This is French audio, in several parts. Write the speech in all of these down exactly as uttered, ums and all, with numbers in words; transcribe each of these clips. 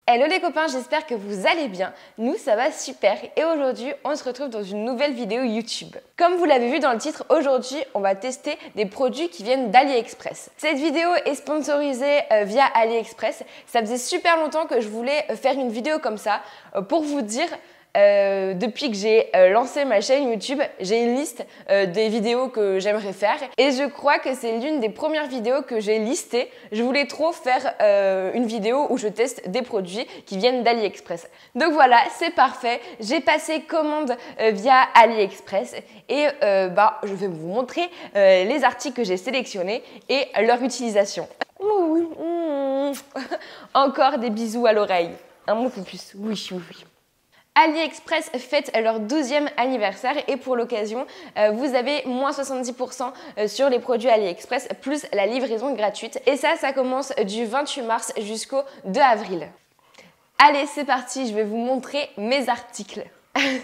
Hello les copains, j'espère que vous allez bien. Nous, ça va super et aujourd'hui, on se retrouve dans une nouvelle vidéo YouTube. Comme vous l'avez vu dans le titre, aujourd'hui, on va tester des produits qui viennent d'AliExpress. Cette vidéo est sponsorisée euh, via AliExpress. Ça faisait super longtemps que je voulais faire une vidéo comme ça euh, pour vous dire... Euh, depuis que j'ai euh, lancé ma chaîne YouTube, j'ai une liste euh, des vidéos que j'aimerais faire et je crois que c'est l'une des premières vidéos que j'ai listées. Je voulais trop faire euh, une vidéo où je teste des produits qui viennent d'AliExpress. Donc voilà, c'est parfait. J'ai passé commande euh, via AliExpress et euh, bah, je vais vous montrer euh, les articles que j'ai sélectionnés et leur utilisation. Ouh, mmh. Encore des bisous à l'oreille. Un mot plus. Oui, oui, oui. AliExpress fête leur douzième anniversaire et pour l'occasion, euh, vous avez moins soixante-dix pour cent sur les produits AliExpress plus la livraison gratuite. Et ça, ça commence du vingt-huit mars jusqu'au deux avril. Allez, c'est parti, je vais vous montrer mes articles. Arrête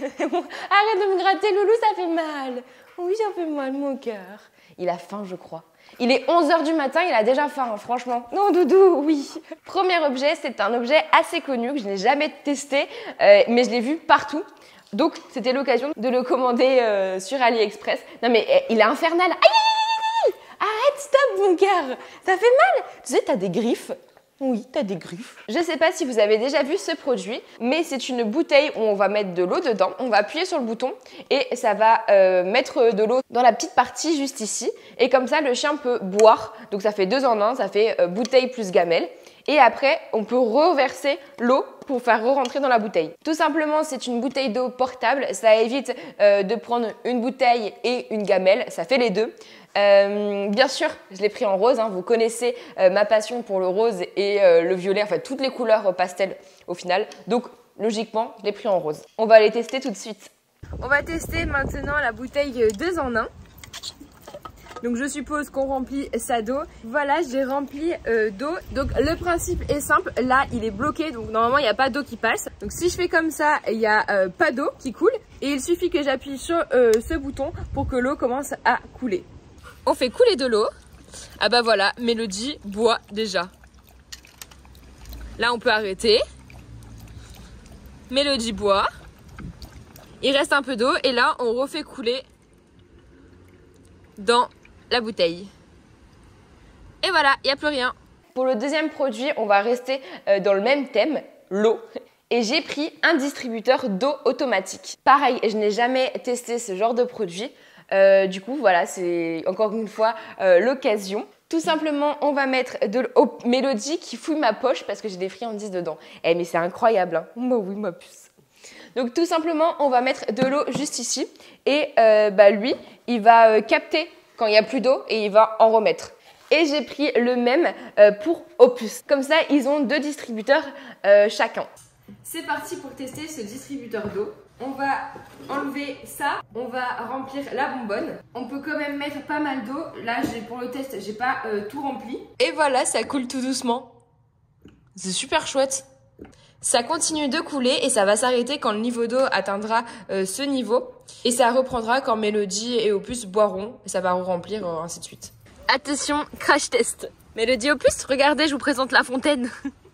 de me gratter, Loulou, ça fait mal. Oui, ça fait mal, mon cœur. Il a faim, je crois. Il est onze heures du matin, il a déjà faim, hein, franchement. Non, Doudou, oui. Premier objet, c'est un objet assez connu que je n'ai jamais testé, euh, mais je l'ai vu partout. Donc, c'était l'occasion de le commander euh, sur AliExpress. Non, mais euh, il est infernal. Aïe, aïe, aïe, aïe, aïe. Arrête, stop, mon cœur. Ça fait mal. Tu sais, t'as des griffes. Oui, t'as des griffes. Je sais pas si vous avez déjà vu ce produit, mais c'est une bouteille où on va mettre de l'eau dedans. On va appuyer sur le bouton et ça va euh, mettre de l'eau dans la petite partie juste ici. Et comme ça, le chien peut boire. Donc ça fait deux en un, ça fait euh, bouteille plus gamelle. Et après, on peut reverser l'eau pour faire re-rentrer dans la bouteille. Tout simplement, c'est une bouteille d'eau portable. Ça évite euh, de prendre une bouteille et une gamelle. Ça fait les deux. Euh, bien sûr, je l'ai pris en rose. Hein. Vous connaissez euh, ma passion pour le rose et euh, le violet. Enfin, toutes les couleurs pastel au final. Donc, logiquement, je l'ai pris en rose. On va les tester tout de suite. On va tester maintenant la bouteille deux en un. Donc je suppose qu'on remplit ça d'eau. Voilà, j'ai rempli euh, d'eau. Donc le principe est simple. Là, il est bloqué. Donc normalement, il n'y a pas d'eau qui passe. Donc si je fais comme ça, il n'y a euh, pas d'eau qui coule. Et il suffit que j'appuie sur euh, ce bouton pour que l'eau commence à couler. On fait couler de l'eau. Ah bah voilà, Mélodie boit déjà. Là, on peut arrêter. Mélodie boit. Il reste un peu d'eau. Et là, on refait couler dans la bouteille. Et voilà, il n'y a plus rien. Pour le deuxième produit, on va rester euh, dans le même thème, l'eau. Et j'ai pris un distributeur d'eau automatique. Pareil, je n'ai jamais testé ce genre de produit. Euh, du coup, voilà, c'est encore une fois euh, l'occasion. Tout simplement, on va mettre de l'eau. Oh, Mélodie qui fouille ma poche parce que j'ai des friandises dedans. Eh, mais c'est incroyable, hein. Bah oui, ma puce. Donc tout simplement, on va mettre de l'eau juste ici. Et euh, bah, lui, il va euh, capter quand il n'y a plus d'eau et il va en remettre. Et j'ai pris le même euh, pour Opus. Comme ça, ils ont deux distributeurs euh, chacun. C'est parti pour tester ce distributeur d'eau. On va enlever ça, on va remplir la bonbonne. On peut quand même mettre pas mal d'eau. Là, pour le test, j'ai pas euh, tout rempli. Et voilà, ça coule tout doucement. C'est super chouette. Ça continue de couler et ça va s'arrêter quand le niveau d'eau atteindra euh, ce niveau. Et ça reprendra quand Mélodie et Opus boiront. Et ça va re-remplir, euh, ainsi de suite. Attention, crash test. Mélodie, Opus, regardez, je vous présente la fontaine.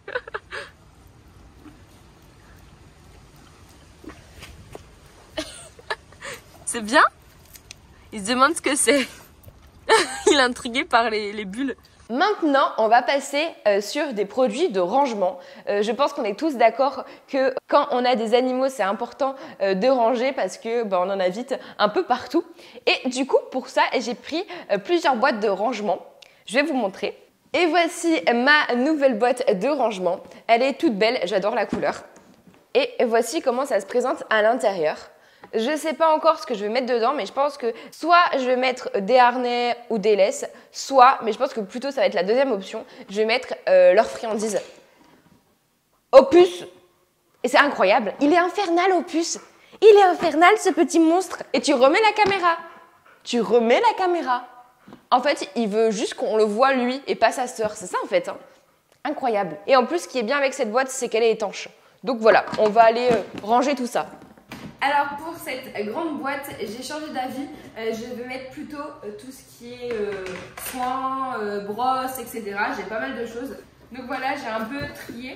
C'est bien? Il se demande ce que c'est. Il est intrigué par les, les bulles. Maintenant, on va passer euh, sur des produits de rangement. Euh, je pense qu'on est tous d'accord que quand on a des animaux, c'est important euh, de ranger parce que bah, on en a vite un peu partout. Et du coup, pour ça, j'ai pris euh, plusieurs boîtes de rangement. Je vais vous montrer. Et voici ma nouvelle boîte de rangement. Elle est toute belle, j'adore la couleur. Et voici comment ça se présente à l'intérieur. Je ne sais pas encore ce que je vais mettre dedans, mais je pense que soit je vais mettre des harnais ou des laisses, soit, mais je pense que plutôt ça va être la deuxième option, je vais mettre euh, leurs friandises. Opus, et c'est incroyable, il est infernal Opus, il est infernal ce petit monstre. Et tu remets la caméra, tu remets la caméra. En fait, il veut juste qu'on le voit lui et pas sa sœur, c'est ça en fait. Hein. Incroyable. Et en plus, ce qui est bien avec cette boîte, c'est qu'elle est étanche. Donc voilà, on va aller euh, ranger tout ça. Alors pour cette grande boîte, j'ai changé d'avis. Euh, je vais mettre plutôt euh, tout ce qui est euh, soins, euh, brosse, et cetera. J'ai pas mal de choses. Donc voilà, j'ai un peu trié.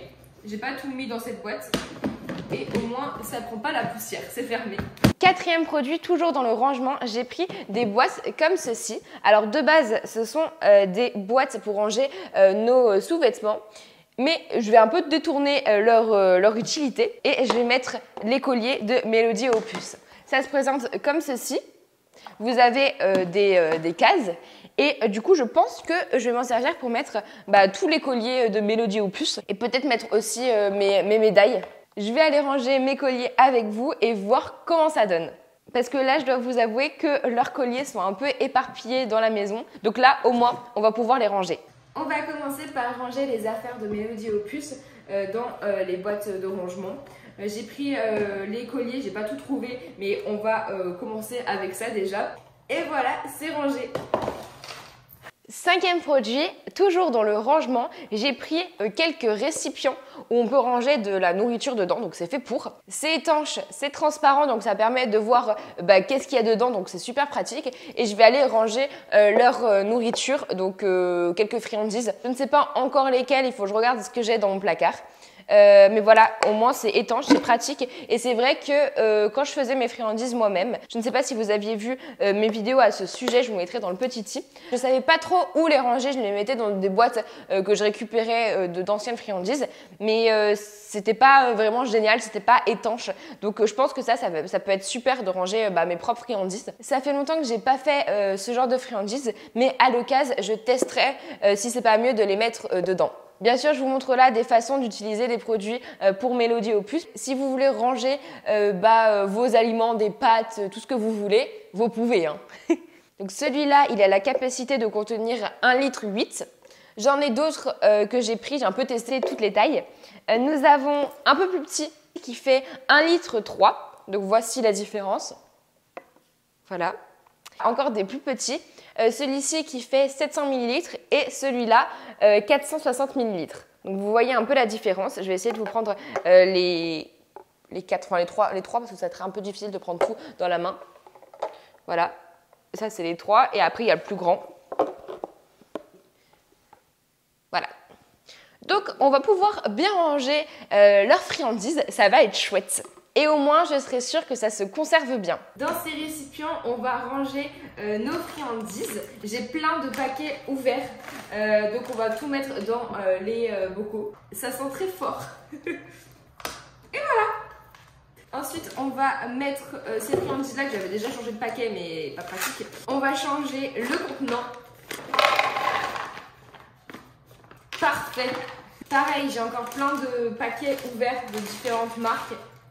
j'ai pas tout mis dans cette boîte. Et au moins, ça prend pas la poussière, c'est fermé. Quatrième produit, toujours dans le rangement, j'ai pris des boîtes comme ceci. Alors de base, ce sont euh, des boîtes pour ranger euh, nos sous-vêtements. Mais je vais un peu détourner euh, leur, euh, leur utilité et je vais mettre les colliers de Mélodie Opus. Ça se présente comme ceci. Vous avez euh, des, euh, des cases et euh, du coup je pense que je vais m'en servir pour mettre bah, tous les colliers de Mélodie Opus et peut-être mettre aussi euh, mes, mes médailles. Je vais aller ranger mes colliers avec vous et voir comment ça donne. Parce que là, je dois vous avouer que leurs colliers sont un peu éparpillés dans la maison. Donc là, au moins, on va pouvoir les ranger. On va commencer par ranger les affaires de Mélodie Opus euh, dans euh, les boîtes de rangement. Euh, j'ai pris euh, les colliers, j'ai pas tout trouvé, mais on va euh, commencer avec ça déjà. Et voilà, c'est rangé. Cinquième produit, toujours dans le rangement, j'ai pris euh, quelques récipients où on peut ranger de la nourriture dedans, donc c'est fait pour. C'est étanche, c'est transparent, donc ça permet de voir euh, bah, qu'est-ce qu'il y a dedans, donc c'est super pratique. Et je vais aller ranger euh, leur euh, nourriture, donc euh, quelques friandises. Je ne sais pas encore lesquelles, il faut que je regarde ce que j'ai dans mon placard. Euh, mais voilà, au moins c'est étanche, c'est pratique et c'est vrai que euh, quand je faisais mes friandises moi-même, je ne sais pas si vous aviez vu euh, mes vidéos à ce sujet, je vous mettrai dans le petit i. Je savais pas trop où les ranger, je les mettais dans des boîtes euh, que je récupérais euh, de d'anciennes friandises, mais euh, c'était pas vraiment génial, c'était pas étanche. Donc euh, je pense que ça, ça, ça peut être super de ranger euh, bah, mes propres friandises. Ça fait longtemps que j'ai pas fait euh, ce genre de friandises, mais à l'occasion, je testerai euh, si c'est pas mieux de les mettre euh, dedans. Bien sûr, je vous montre là des façons d'utiliser des produits pour Mélodie Opus. Si vous voulez ranger euh, bah, vos aliments, des pâtes, tout ce que vous voulez, vous pouvez. Hein. Donc celui-là, il a la capacité de contenir un litre huit. J'en ai d'autres euh, que j'ai pris, j'ai un peu testé toutes les tailles. Euh, nous avons un peu plus petit qui fait un litre trois. Donc voici la différence. Voilà. Encore des plus petits. Euh, celui-ci qui fait sept cents millilitres et celui-là euh, quatre cent soixante millilitres. Donc vous voyez un peu la différence. Je vais essayer de vous prendre euh, les, les quatre, enfin les trois, les trois parce que ça serait un peu difficile de prendre tout dans la main. Voilà, ça c'est les trois et après il y a le plus grand. Voilà. Donc on va pouvoir bien ranger euh, leurs friandises, ça va être chouette. Et au moins, je serai sûre que ça se conserve bien. Dans ces récipients, on va ranger euh, nos friandises. J'ai plein de paquets ouverts, euh, donc on va tout mettre dans euh, les euh, bocaux. Ça sent très fort. Et voilà. Ensuite, on va mettre euh, ces friandises-là que j'avais déjà changé de paquet, mais pas pratique. On va changer le contenant. Parfait. Pareil, j'ai encore plein de paquets ouverts de différentes marques.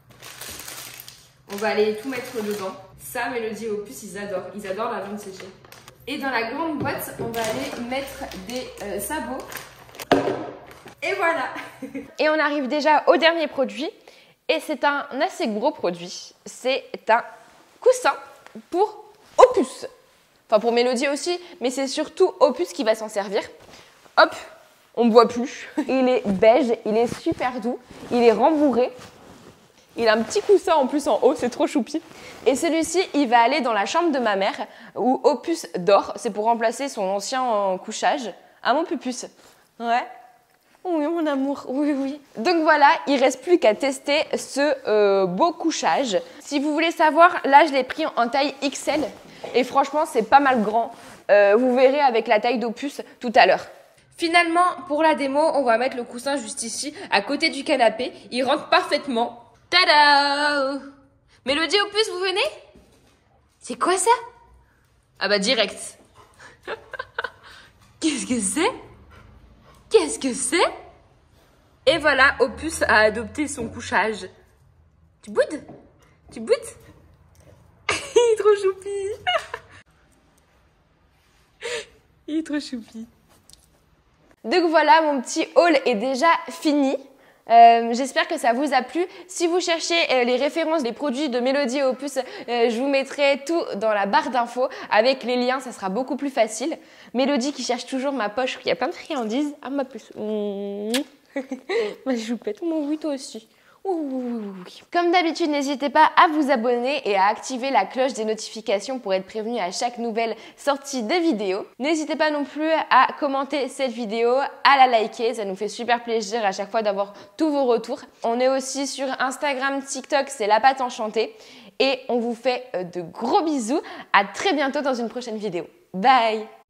On va aller tout mettre dedans. Ça, Mélodie Opus, ils adorent. Ils adorent la viande séchée. Et dans la grande boîte, on va aller mettre des euh, sabots. Et voilà. Et on arrive déjà au dernier produit. Et c'est un assez gros produit. C'est un coussin pour Opus. Enfin, pour Mélodie aussi, mais c'est surtout Opus qui va s'en servir. Hop, on ne voit plus. Il est beige, il est super doux, il est rembourré. Il a un petit coussin en plus en haut, c'est trop choupi. Et celui-ci, il va aller dans la chambre de ma mère où Opus dort. C'est pour remplacer son ancien couchage. Ah mon pupus. Ouais. Oui, mon amour. Oui, oui. Donc voilà, il ne reste plus qu'à tester ce euh, beau couchage. Si vous voulez savoir, là, je l'ai pris en taille X L. Et franchement, c'est pas mal grand. Euh, vous verrez avec la taille d'Opus tout à l'heure. Finalement, pour la démo, on va mettre le coussin juste ici, à côté du canapé. Il rentre parfaitement. Tada! Mélodie Opus, vous venez? C'est quoi ça? Ah bah direct. Qu'est-ce que c'est? Qu'est-ce que c'est? Et voilà, Opus a adopté son couchage. Tu boudes? Tu boudes? Il est trop choupi. Il est trop choupi. Donc voilà, mon petit haul est déjà fini. Euh, J'espère que ça vous a plu. Si vous cherchez euh, les références des produits de Mélodie Opus, euh, je vous mettrai tout dans la barre d'infos avec les liens, ça sera beaucoup plus facile. Mélodie qui cherche toujours ma poche où il y a plein de friandises. Ah ma puce. Mmh. Ma choupette. Mon oui toi aussi. Oui. Comme d'habitude, n'hésitez pas à vous abonner et à activer la cloche des notifications pour être prévenu à chaque nouvelle sortie de vidéo. N'hésitez pas non plus à commenter cette vidéo, à la liker, ça nous fait super plaisir à chaque fois d'avoir tous vos retours. On est aussi sur Instagram, TikTok, c'est La Pâte Enchantée. Et on vous fait de gros bisous. À très bientôt dans une prochaine vidéo. Bye!